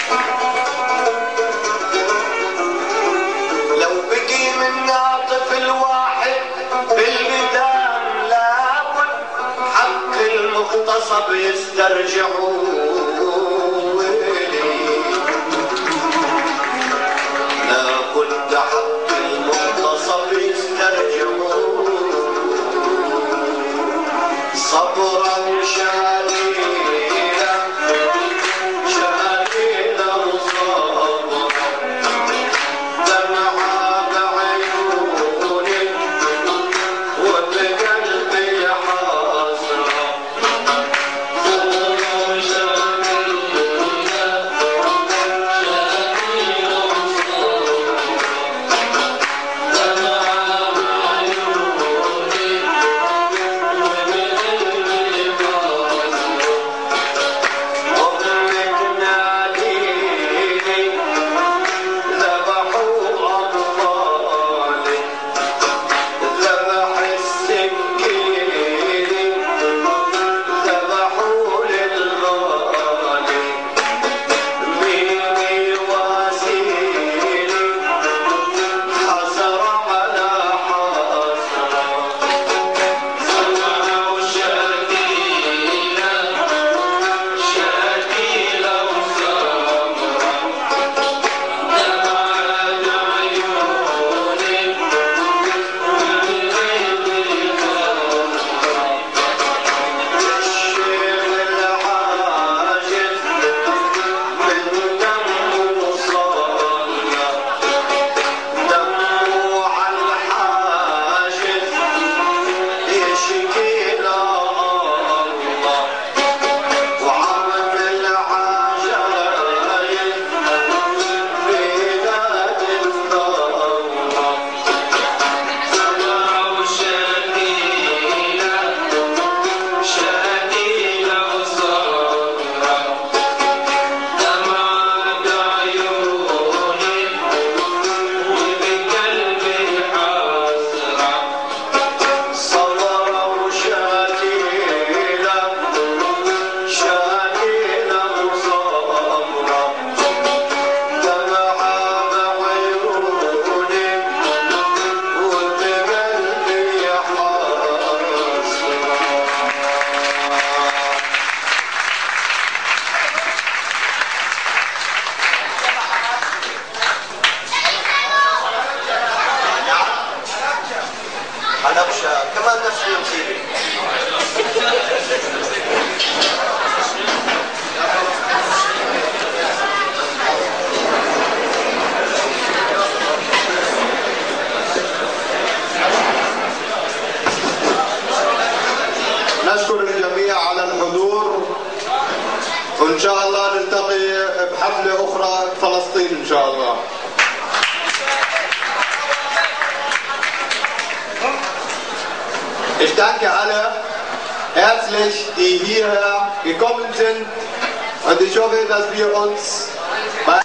لو بقي منا طفل واحد بالميدان لابد حق المغتصب يسترجعوه. لابد حق المغتصب يسترجعوه. صبرا شديدا شديدا وصبرا دمعة بعيوني وبقلبي حسرة. صبرا شديدا شديدا وصبرا دمعة بعيوني كمان نفس المصيبة. نشكر الجميع على الحضور، وإن شاء الله نلتقي بحفلة أخرى فلسطين إن شاء الله. Ich danke alle herzlich, die hierher gekommen sind, und ich hoffe, dass wir uns bei